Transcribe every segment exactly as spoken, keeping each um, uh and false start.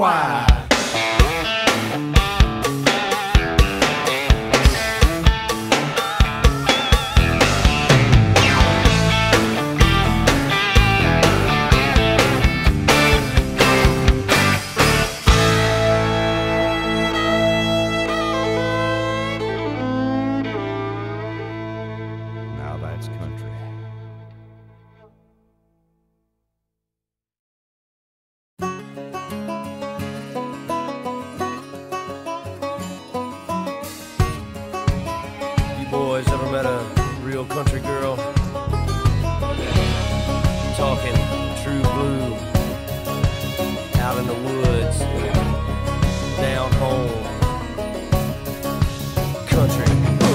worldwide. Now that's country. You boys ever met a real country girl? Talking true blue, out in the woods, down home, country.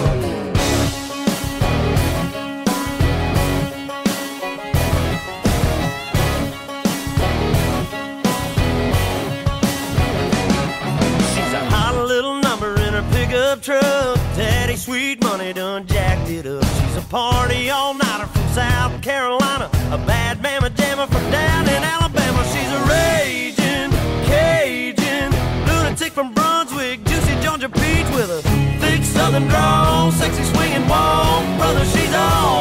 She's a hot little number in her pickup truck. Daddy sweet money done jacked it up. She's a party all-nighter from South Carolina, a bad mama jammer from down in Alabama. She's a raging Cajun lunatic from Brunswick, juicy Georgia peach with a thick southern drawl, sexy swinging walk. Brother, she's all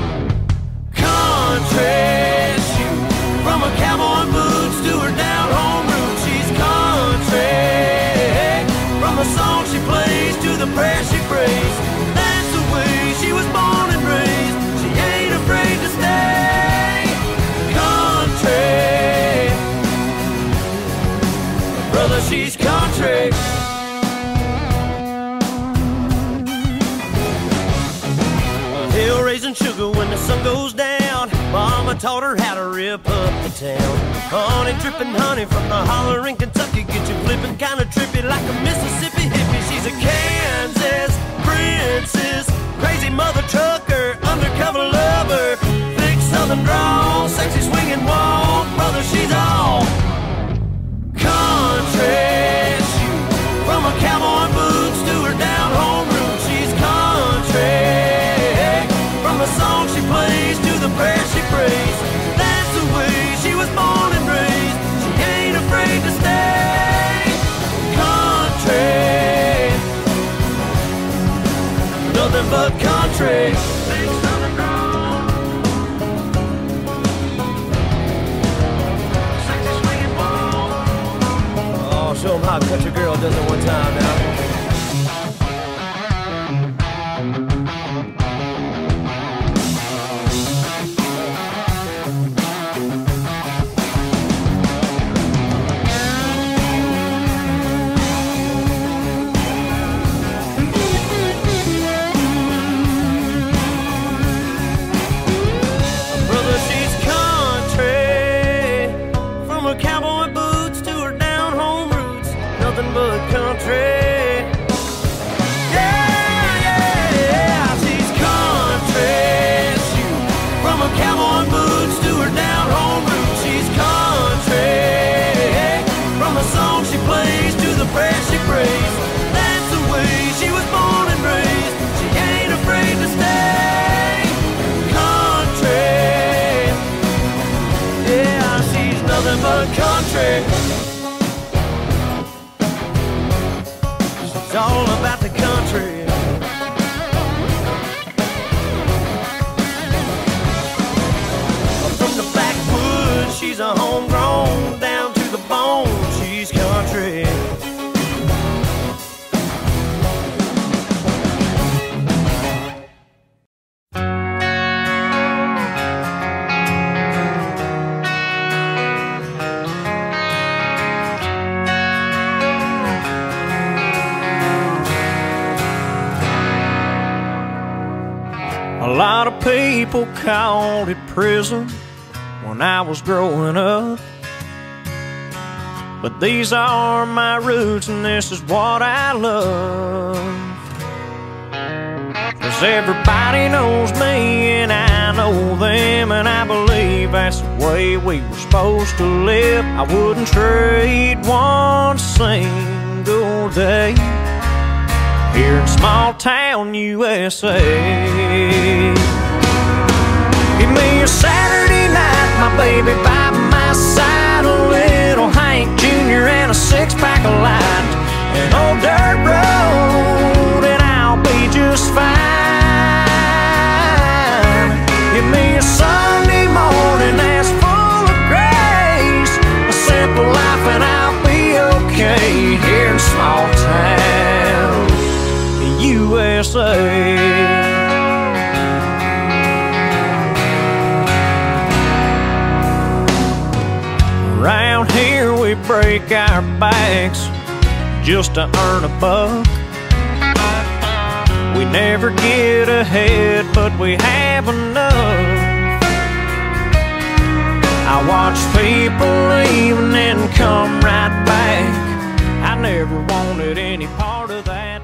country. Shoot, from her cowboy boots to her down home roots, she's country. From the song she plays to the prayer she prays, that's the way she was born and raised. She ain't afraid to stay country. Brother, she's country. Hill raising sugar when the sun goes down. Mama taught her how to rip up the town. Honey dripping honey from the holler in Kentucky, get you flipping kinda trippy like a Mississippi hippie. She's a Kansas princess, crazy mother trucker, undercover lover, thick southern drawl, sexy swinging walk. Brother, she's all country. Shoot, from her cowboy boots to her down home roots, she's country. From the song she plays to the prayer she prays, that's the way she was born and raised. She ain't afraid to stay country. Nothing but country. Big southern drawl, sexy swinging ball. Oh, show 'em how a country girl does it one time now. Brother, she's country. From her cowboy boots to her down home roots, nothing but country. Yeah, yeah, yeah, she's country. Shoot, from her cowboy boots to her down home roots, she's country. From the song she plays to the prayer she prays, that's the way she was born and raised. She ain't afraid to stay country. Yeah, she's nothing but country. She's all about the country. From the backwoods, she's a homegrown, down to the bone, she's country. A lot of people called it prison when I was growing up, but these are my roots and this is what I love. 'Cause everybody knows me and I know them, and I believe that's the way we were supposed to live. I wouldn't trade one single day here in small town U S A. Give me a Saturday night, my baby by my side, a little Hank Junior and a like a light, an old dirt road, and I'll be just fine. Give me a Sunday morning that's full of grace, a simple life, and I'll be okay here in small town U S A. Around here we break our backs just to earn a buck. We never get ahead, but we have enough. I watch people leave and then come right back. I never wanted any part of that.